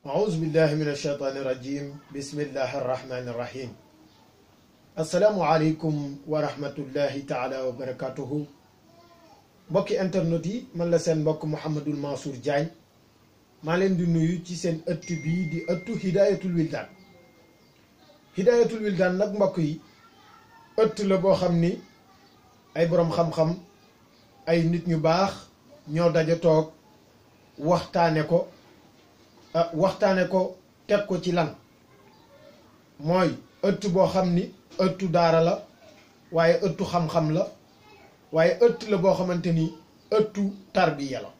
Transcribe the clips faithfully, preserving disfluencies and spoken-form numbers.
أعوذ بالله من الشيطان الرجيم بسم الله الرحمن الرحيم السلام عليكم ورحمة الله تعالى وبركاته mbokki internet yi man la seen mbokk Mouhamadul Mansour Diagne maa leen di nuyu ci seen ëtt bii di ëttu Hidayatul Wildan Hidayatul Wildan nag mbokk yi ëtt la boo xam ni ay boroom xam-xam ay nit ñu baax ñoo daje toog waxtaane ko waxtaane ko teg ko ci lan mooy ëtt boo xam ni ëttu daara la waaye ëttu xam-xam la waaye ëtt la boo xamante ni ëttu tarbiya la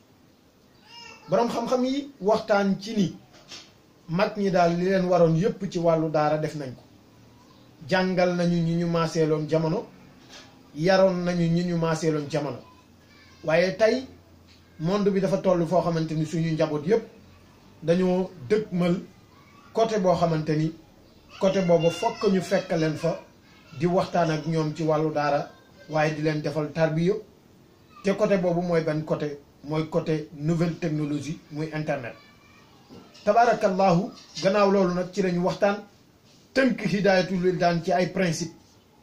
boroom xam-xam yi waxtaan ci ni mag ñi daal li leen waroon yépp ci wàllu daara def nañ ko jàngal nañu ñi ñu maaseeloon jamono yaroon nañu ñi ñu maaseeloon jamono waaye tey monde bi dafa toll foo xamante ni suñu njaboot yépp dañoo dëgmal côté boo xamante ni côté boobu fokk ñu fekk leen fa di waxtaan ak ñoom ci wàllu daara waaye di leen defal tarbiya te côté boobu mooy benn côté mooy côté nouvelle technologie muy internet tabaarakallahu gannaaw loolu nag ci lañu waxtaan tënk Hidayatul Wildan ci ay principe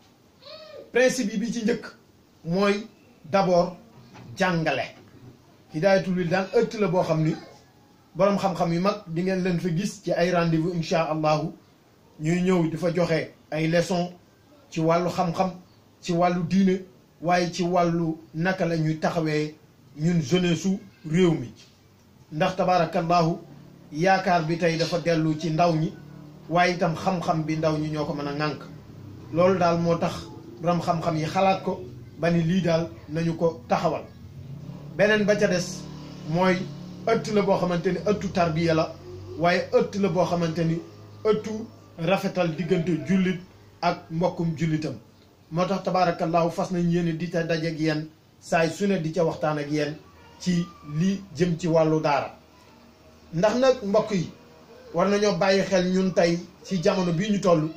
principe yi bi ci njëkk mooy d'abord jàngale Hidayatul Wildan ëtt la boo xam ni boroom xam-xam yu mag di ngeen leen fa gis ci ay rendez-vous insha allahu ñuy ñëw di fa joxe ay leçons ci wàllu xam-xam ci wàllu diine waaye ci wàllu naka la ñuy taxawee ñun jeunesse su réew mi ndax tabaarakallahu yaakaar bi tey dafa dellu ci ndaw ñi waaye itam xam-xam bi ndaw ñi ñoo ko mën a ŋànk loolu daal moo tax boroom xam-xam yi xalaat ko ba ni lii daal nañu ko taxawal beneen ba ca des mooy ëtt la boo xamante ni ëttu tarbiya la waaye ëtt la boo xamante ni ëttu rafetal diggante jullit ak mbokkum jullitam moo tax tabaarakallahu fas nañ yéene di ca dajeek yéen saay su ne di ca waxtaan ak yéen ci li jëm ci wàllu daara ndax nag mbokk yi war nañoo bàyyi xel ñun tey ci jamono bii ñu toll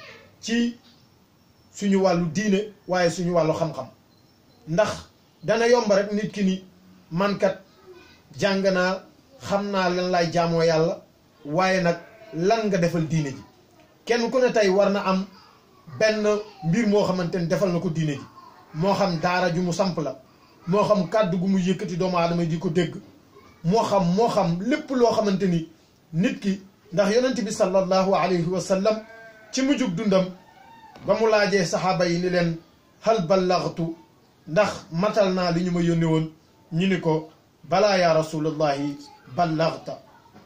ci suñu wàllu diine waaye suñu wàllu xam-xam ndax dana yomb rek nit ki ni mankat jàng naa xam naa lan laay jaamoo yàlla waaye nag lan nga defal diine ji kenn ku ne tey war na am benn mbir moo xamante ni defal na ko diine ji moo xam daara ju mu samp la moo xam kàddu gu mu yëkkati doomu aadama di ko dégg moo xam moo xam lépp loo xamante ni nit ki ndax yonent bi sallallahu alayhi wa sallam ci mujjug dundam ba mu laajee saxaaba yi ni leen hal ballaghtu ndax matal naa li ñu ma yónni woon ñu ni ko balaa ya rasulullahi ballaghta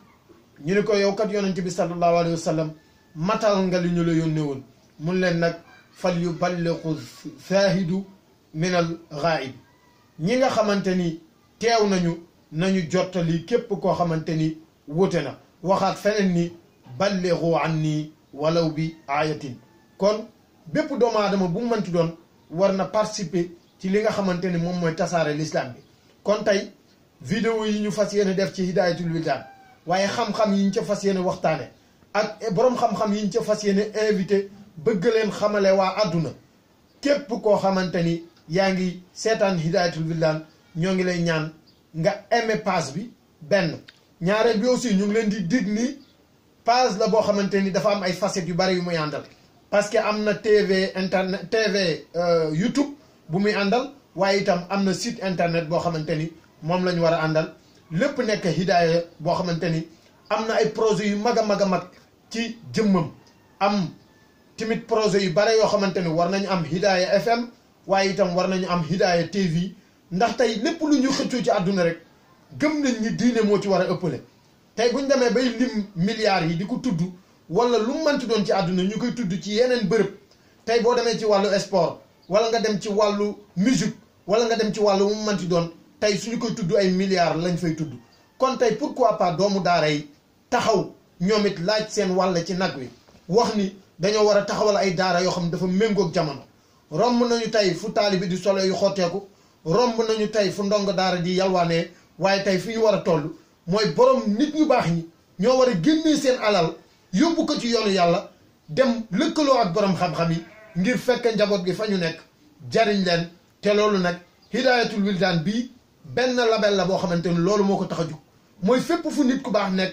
ñu ni ko yow kat yonent bi sallallahu alayhi wa sallam matal nga li ñu la yónni woon mun leen nag fal yuballighu shaahidu min al ghaib ñi nga xamante ni teew nañu nañu jottali képp koo xamante ni wute na waxaat feneen ni ballighu anni walaw bi ayatin kon bépp doomu aadama bu mu mënti doon war na participer ci li nga xamante ni moom mooy tasaare l'islam bi kon tey vidéo yi ñu fas yéene def ci Hidayatul Wildan waaye xam-xam yi ñu ca fas yéene waxtaane ak boroom xam-xam yi ñu ca fas yéene invité bëgg leen xamale waa àdduna képp koo xamante ni yaa ngi seetaan Hidayatul Wildan ñoo ngi lay ñaan nga aimé page bi benn ñaareel bi aussi ñu ngi leen di dig ni page la boo xamante ni dafa am ay facettes yu bari yu muy àndal parce que am na T V internet T V YouTube bu muy àndal waaye itam am na site internet boo xamante ni moom la ñu war a àndal lépp nekk hidaaya boo xamante ni am na ay projets yu mag a mag a mag ci jëmmam am tamit projet yu bare yoo xamante ni war nañu am Hidaaya F M waaye itam war nañu am Hidaaya T V ndax tey lépp lu ñu xëccoo ci àdduna rek gëm nañ ni diine moo ci war a ëppale tey buñ demee bay lim milliards yi di ko tudd wala lu mu mënti doon ci àdduna ñu koy tudd ci yeneen bërëb tey boo demee ci wàllu sport wala nga dem ci wàllu musique wala nga dem ci wàllu mu mënti doon tey suñu koy tudd ay milliards lañ fay tudd kon tey pourquoi pas doomu daara yi taxaw ñoom it laaj seen wàll ci nag wi wax ni dañoo war a taxawal ay daara yoo xam ne dafa méngoog jamono romb nañu tey fu taalibi di solo yu xotteeku romb nañu tey fu ndongo daara di yalwaanee waaye tey fi ñu war a toll mooy borom nit ñu baax ñi ñoo war a génnee seen alal yóbbu ko ci yoonu yàlla dem lëkkaloo ak borom xam-xam yi ngir fekk njaboot gi fa ñu nekk jariñ leen te loolu nag Hidayatul Wildan bii benn label la boo xamante ni loolu moo ko tax a jug mooy fépp fu nit ku baax nekk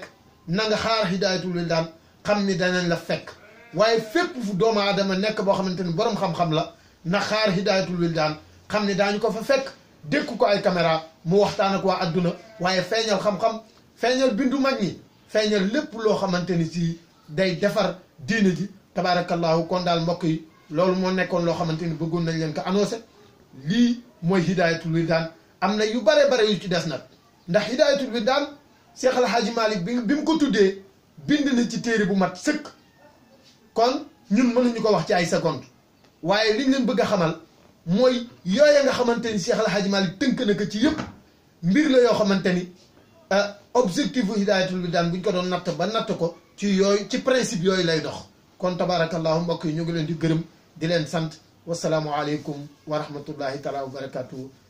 na nga xaar hidayatul wildaan xam ni danañ la fekk waaye fépp fu doomu aadama nekk boo xamante ni borom xam-xam la na xaar hidayatul wildaan xam ni daañu ko fa fekk dékku ko ay caméra mu waxtaan ak waa adduna waaye feeñal xam-xam feeñal bindu mag ñi feeñal lépp loo xamante ni si day defar diine ji tabarakallahu kon daal mbokk yi loolu moo nekkoon loo xamante ni bëggoon nañ leen ko annoncé lii mooy hidayatul wildaan am na yu bare bare yu ci des nag ndax hidayatul wildaan Cheikh El Hadji Malick bi bi mu ko tuddee bind na ci téere bu mat sëkk kon ñun mënuñu ko wax ci ay seconde waaye liñ leen bëgg a xamal mooy yooya nga xamante ni Cheikh El Hadji Malick tënk na ko ci yëpp mbir la yoo xamante ni objectif bu hidayatul wildaan buñ ko doon natt ba natt ko ci yooyu ci principe yooyu lay dox kon tabarakallahu mbokk yi ñu ngi leen di gërëm di leen sant wasalaamu aleykum wa rahmatullahi taala wa barakatuhu